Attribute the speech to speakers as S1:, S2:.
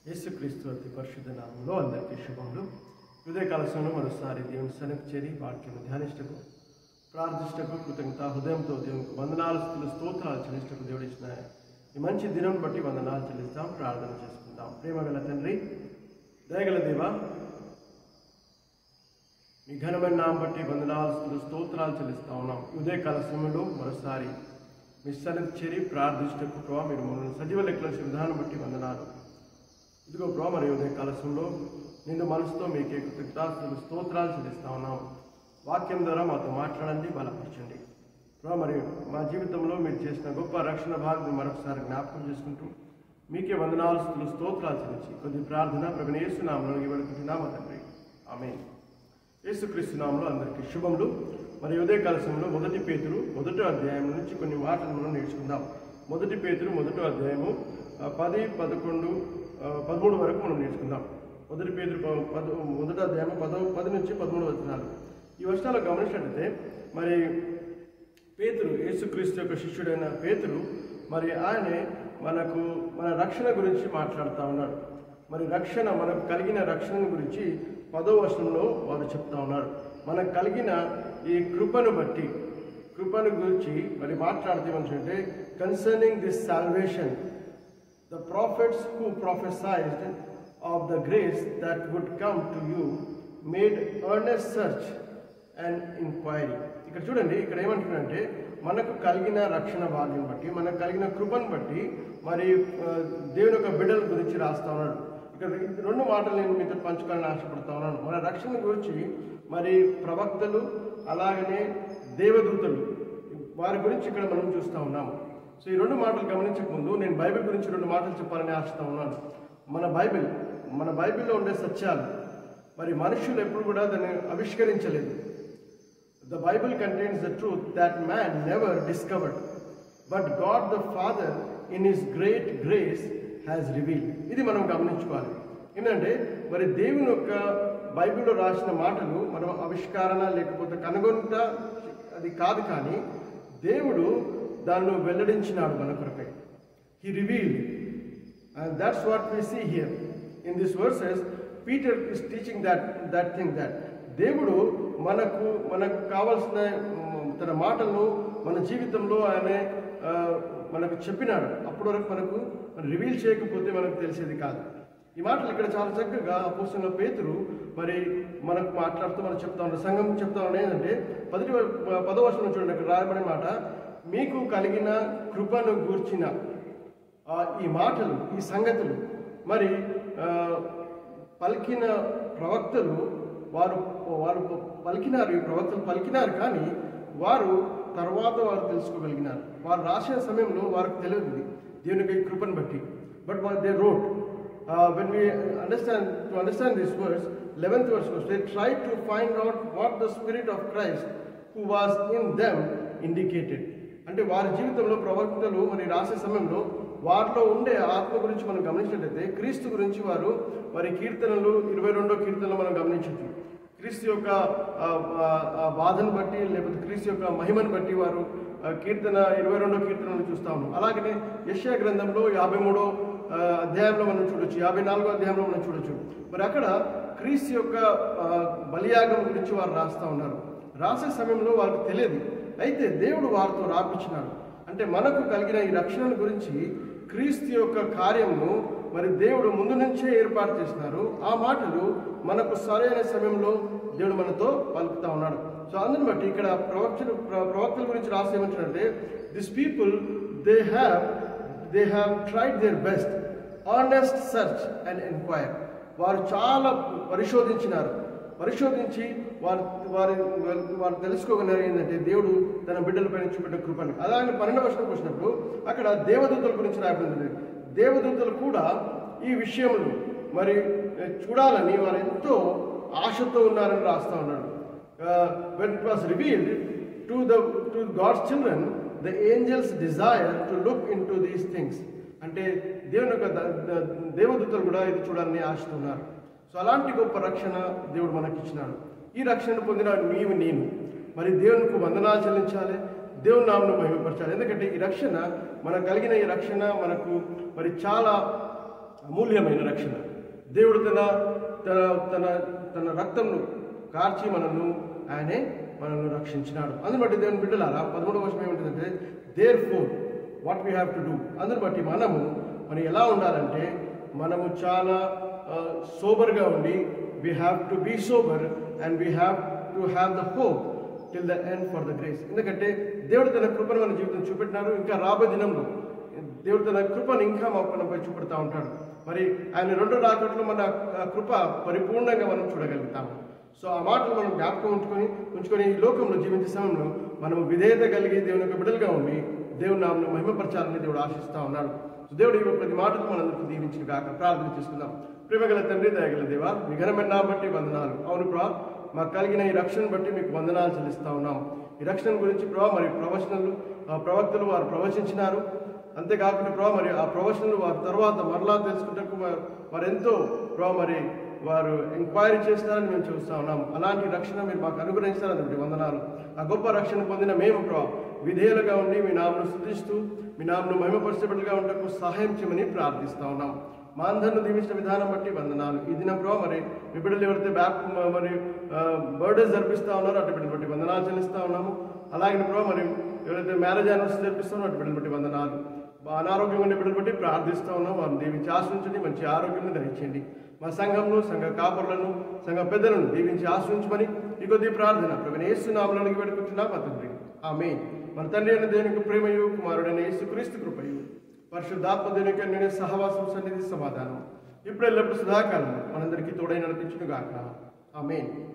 S1: యేసుక్రీస్తు అతి పరిశుద్ధ నామంలో అందరికీ శుభములు. ఉదయకాల సమయంలో మరోసారి దేవుని సన్నిధికి చేరి వాక్యం ధ్యానిష్టకు ప్రార్థిష్టకు కృతజ్ఞత హృదయంతో దేవునికి వందనాలు స్తోత్రాలు చెల్లిష్టకు దేవుడు ఇచ్చిన ఈ మంచి దినం బట్టి వందనాలు చెల్లిస్తాం, ప్రార్థన చేసుకుందాం. ప్రేమగల తండ్రి, దయగల దేవ, మీ ఘనమైన నామం బట్టి వందనాలు స్తోత్రాలు చెల్లిస్తా ఉన్నాం. ఉదయకాల సమయంలో మరోసారి మీ సన్నిధికి చేరి ప్రార్థిష్టకు ప్రభావ మీరు మమ్మల్ని సజీవ లెక్కల విధానం బట్టి వందనాలు. ఇదిగో ప్రభావ మరి ఉదయకాల సమయంలో నిన్ను మనసుతో మీకే కృతజ్ఞతాస్తులు స్తోత్రాలు చెల్లిస్తా ఉన్నాం. వాక్యం ద్వారా మాతో మాట్లాడండి, బలపరచండి ప్రభావ. మరి మా జీవితంలో మీరు చేసిన గొప్ప రక్షణ భాగం మరొకసారి జ్ఞాపకం చేసుకుంటూ మీకే వందనాలు స్తోత్రాలు చెల్లించి కొద్ది ప్రార్థన ప్రభువైన యేసు నామములో ఇవ్వడుకుంటున్నాము తండ్రి, ఆమేన్. యేసుక్రీస్తు నామములో అందరికీ శుభములు. మరి ఉదయకాల సమయంలో 1 పేతురు 1వ అధ్యాయం నుంచి కొన్ని మాటలు మనం నేర్చుకుందాం. 1 పేతురు 1వ అధ్యాయము 10, 11, 13 వరకు మనం నేర్చుకుందాం. 1 పేతురు 1వ అధ్యాయము 10 నుంచి 13 వచనాలు. ఈ వచనాలు గమనించినట్లయితే మరి పేతురు, యేసుక్రీస్తు యొక్క శిష్యుడైన పేతురు, మరి ఆయనే మన రక్షణ గురించి మాట్లాడుతూ ఉన్నాడు. మరి రక్షణ, మనకు కలిగిన రక్షణ గురించి 10వ వచనంలో వారు చెప్తా ఉన్నారు. మనకు కలిగిన ఈ కృపను గురించి మరి మాట్లాడితే ఏమంటే, concerning this salvation the prophets who prophesied of the grace that would come to you made earnest search and inquiry. ఇక్కడ చూడండి, ఇక్కడ ఏమంటున్నారంటే మనకు కలిగిన రక్షణ భాగ్యం బట్టి, మనకు కలిగిన కృపను బట్టి మరి దేవుని యొక్క బిడ్డల గురించి రాస్తా ఉన్నాడు. ఇక్కడ 2 మాటలు నేను మీతో పంచుకోవాలని ఆశపడుతా ఉన్నాను. మన రక్షణ గురించి మరి ప్రవక్తలు అలాగనే దేవదూతలు వారి గురించి ఇక్కడ మనం చూస్తూ ఉన్నాము. సో ఈ 2 మాటలు గమనించక ముందు నేను బైబిల్ గురించి 2 మాటలు చెప్పాలని ఆశిస్తూ ఉన్నాను. మన బైబిల్లో ఉండే సత్యాలు మరి మనుషులు ఎప్పుడు కూడా దాన్ని ఆవిష్కరించలేదు. The Bible contains the truth that man never discovered, but God the Father in his great grace has revealed. ఇది మనం గమనించుకోవాలి. ఏంటంటే మరి దేవుని యొక్క బైబిల్లో రాసిన మాటలు మనం ఆవిష్కరణ లేకపోతే కనుగొంట అది కాదు, కానీ దేవుడు దాన్ని వెల్లడించినాడు మన కొరకై. He revealed, and that's what we see here in this verses. Peter is teaching that thing that దేవుడు మనకు కావాల్సిన తన మాటలను మన జీవితంలో ఆయన మనకు చెప్పినాడు. అప్పటి వరకు మనకు రివీల్ చేయకపోతే మనకు తెలిసేది కాదు. ఈ మాటలు ఇక్కడ చాలా చక్కగా అపోస్తలుడైన పేతురు మరి మనకు మాట్లాడుతూ మనం చెప్తా ఉన్నాడు, సంఘం చెప్తా ఉన్నాడు. ఏంటంటే 10వ వచనం చూడండి, ఇక్కడ రాయబడిన మాట, మీకు కలిగిన కృపను గూర్చిన ఈ మాటలు, ఈ సంగతులు మరి పలికిన ప్రవక్తలు వారు పలికినారు. ఈ ప్రవక్తలు పలికినారు, కానీ వారు తర్వాత తెలుసుకోగలిగినారు. వారు రాసిన సమయంలో వారికి తెలియదు దేవునికి కృపను బట్టి. But they wrote when we understand this verse, 11th verse, they tried to find out what the Spirit of Christ who was in them indicated. అంటే వారి జీవితంలో ప్రవక్తలు మరి రాసే సమయంలో వారిలో ఉండే ఆత్మ గురించి మనం గమనించినట్లయితే క్రీస్తు గురించి వారు మరి కీర్తనలు 22వ కీర్తనలో మనం గమనించవచ్చు. క్రీస్తు యొక్క బాధను బట్టి లేకపోతే క్రీస్తు యొక్క మహిమను బట్టి వారు కీర్తన 22వ కీర్తనను చూస్తా ఉన్నాం. అలాగనే యెషయా గ్రంథంలో 53వ అధ్యాయంలో మనం చూడొచ్చు, 54వ అధ్యాయంలో మనం చూడొచ్చు. మరి అక్కడ క్రీస్తు యొక్క బలియాగం గురించి వారు రాస్తా ఉన్నారు. రాసే సమయంలో వారికి తెలియదు, అయితే దేవుడు వారితో రాపించినాడు. అంటే మనకు కలిగిన ఈ రక్షణ గురించి క్రీస్తు యొక్క కార్యము మరి దేవుడు ముందు నుంచే ఏర్పాటు చేసినారు. ఆ మాటలు మనకు సరైన సమయంలో దేవుడు మనతో పలుకుతా ఉన్నాడు. సో అందుని బట్టి ఇక్కడ ప్రవక్తల గురించి రాసి ఏమంటారంటే, this people they have tried their best, honest search and enquire. వారు చాలా పరిశోధించి వారు తెలుసుకోగలిగారు ఏంటంటే దేవుడు తన బిడ్డలపైన చూపెట్టిన కృపను. అలాగే 12వ వచనంకి వచ్చినప్పుడు అక్కడ దేవదూతల గురించి రాయబడింది. దేవదూతలు కూడా ఈ విషయములు మరి చూడాలని వారు ఎంతో ఆశతో ఉన్నారని రాస్తా ఉన్నాడు. when it was revealed to God's children, the angels desire to look into these things. అంటే దేవుని యొక్క దేవదూతలు కూడా ఇది చూడాలని ఆశిస్తున్నారు. సో అలాంటి గొప్ప రక్షణ దేవుడు మనకి ఇచ్చినాడు. ఈ రక్షణను పొందిన నేను మరి దేవునికి వందనాలు చెల్లించాలి, దేవుని నామమును మహిమపరచాలి. ఎందుకంటే ఈ రక్షణ మనకు కలిగిన ఈ రక్షణ మనకు మరి చాలా అమూల్యమైన రక్షణ. దేవుడు తన తన తన తన రక్తంను కార్చి మనల్ని రక్షించినాడు. అందుని బట్టి దేవుని బిడ్డలారా 13వ వచనం ఏమిటంటే therefore what we have to do. అందుని బట్టి మనం ఎలా ఉండాలంటే మనము చాలా సోబర్గా ఉండి we have to be sober and we have to have the hope till the end for the grace. ఎందుకంటే దేవుడు తన కృపను మన జీవితం చూపెట్టినారు. ఇంకా రాబోయే దినంలో దేవుడు తన కృపను ఇంకా మనపై చూపెడతా ఉంటాడు. మరి ఆయన రెండో రాకట్లో మన కృప పరిపూర్ణంగా మనం చూడగలుగుతాము. సో ఆ మాటలు మనం జ్ఞాపకం ఉంచుకొని ఈ లోకంలో జీవించే సమయంలో మనము విధేయత కలిగి దేవుని యొక్క బిడ్డలుగా ఉండి దేవుని నామను మహిమపరచాలని దేవుడు ఆశిస్తూ ఉన్నాడు. సో దేవుడు ఈ ప్రతి మాటలు మనందరికీ దీవించిన కాక ప్రార్థన చేసుకుందాం. ప్రేమగల తండ్రి, దయగల దేవా, మీ ఘనమైన నామమును బట్టి వందనాలు. అవును ప్రభా, మాకు కలిగిన ఈ రక్షణ బట్టి మీకు వందనాలు చెల్లిస్తూ ఉన్నాం. ఈ రక్షణ గురించి ప్రభా మరి ప్రవక్తలు వారు ప్రవచించినారు. అంతేకాకుండా ప్రభా మరి ఆ ప్రవచనలు వారి తర్వాత మరలా తెలుసుకుంటూ వారెంతో ప్రభా మరి వారు ఎంక్వైరీ చేస్తారని మేము చూస్తూ ఉన్నాం. అలాంటి రక్షణ మీరు మాకు అనుగ్రహిస్తారని వందనాలు. ఆ గొప్ప రక్షణ పొందిన మేము ప్రభా విధేయులుగా ఉండి మీ నామను స్తుతిస్తూ మీ నామను మహిమపరిచేబడిగా ఉండటకు సహాయం చేయమని ప్రార్థిస్తూ ఉన్నాం. మా అందరిని దీవించిన విధానం బట్టి వందనాలు. ఈ దినం ప్రభా మరి మీ బిడ్డలు ఎవరైతే మరి బర్త్డేస్ జరిపిస్తూ ఉన్నారో అటు బిడ్డలు బట్టి వందనాలు చెల్లిస్తూ ఉన్నాము. అలాగే ప్రభా మరి ఎవరైతే మ్యారేజ్ యానివర్సరీ జరిపిస్తున్నారో అటు బిడ్డలు బట్టి వందనాలు. అనారోగ్యంగా ఉండే బిడ్డలు బట్టి ప్రార్థిస్తూ ఉన్నాం. వారిని దీవించి ఆశ్రయించండి, మంచి ఆరోగ్యాన్ని ధరించండి. మా సంఘంలో సంఘ కాపరులను సంఘ పెద్దలను దీవించి ఆశ్రయించమని ఈ కొద్ది ప్రార్థన ప్రభువైన యేసు నామములో వేడుకుంటున్నాం తండ్రి. ఆమేన్. మన తండ్రి అయిన దేవుని ప్రేమయు కుమారుడైన యేసుక్రీస్తు కృపయు పరిశుద్ధాత్మ దేవుని యొక్క సహవాసం సన్నిధి సమాధానం ఇప్పుడు ఎల్లప్పుడు సదాకాలం మనందరికీ తోడై నడిపించును గాక. ఆమేన్.